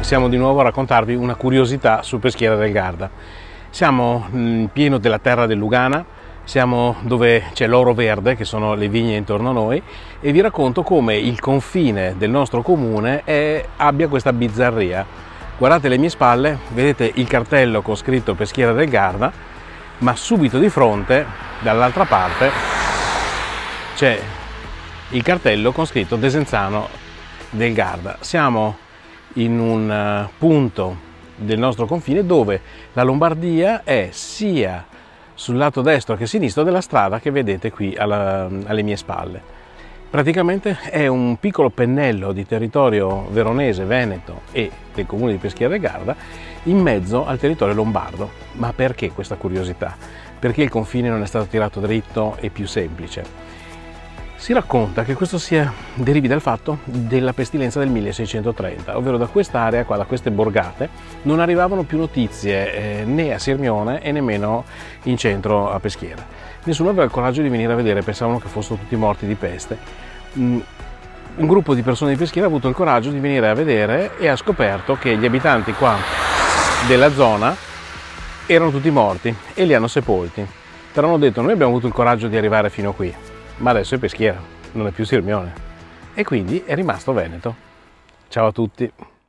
siamo di nuovo a raccontarvi una curiosità su Peschiera del Garda. Siamo in pieno della terra del Lugana, siamo dove c'è l'oro verde, che sono le vigne intorno a noi, e vi racconto come il confine del nostro comune abbia questa bizzarria. Guardate alle mie spalle, vedete il cartello con scritto Peschiera del Garda, ma subito di fronte, dall'altra parte, c'è il cartello con scritto Desenzano del Garda. Siamo in un punto del nostro confine dove la Lombardia è sia sul lato destro che sinistro della strada che vedete qui alle mie spalle. Praticamente è un piccolo pennello di territorio veronese, veneto e del comune di Peschiera del Garda in mezzo al territorio lombardo. Ma perché questa curiosità? Perché il confine non è stato tirato dritto e più semplice? Si racconta che questo derivi dal fatto della pestilenza del 1630, ovvero da quest'area qua, da queste borgate, non arrivavano più notizie né a Sirmione e nemmeno in centro a Peschiera. Nessuno aveva il coraggio di venire a vedere, pensavano che fossero tutti morti di peste. Un gruppo di persone di Peschiera ha avuto il coraggio di venire a vedere e ha scoperto che gli abitanti qua della zona erano tutti morti e li hanno sepolti. Però hanno detto: noi abbiamo avuto il coraggio di arrivare fino qui, ma adesso è Peschiera, non è più Sirmione, e quindi è rimasto Veneto. Ciao a tutti!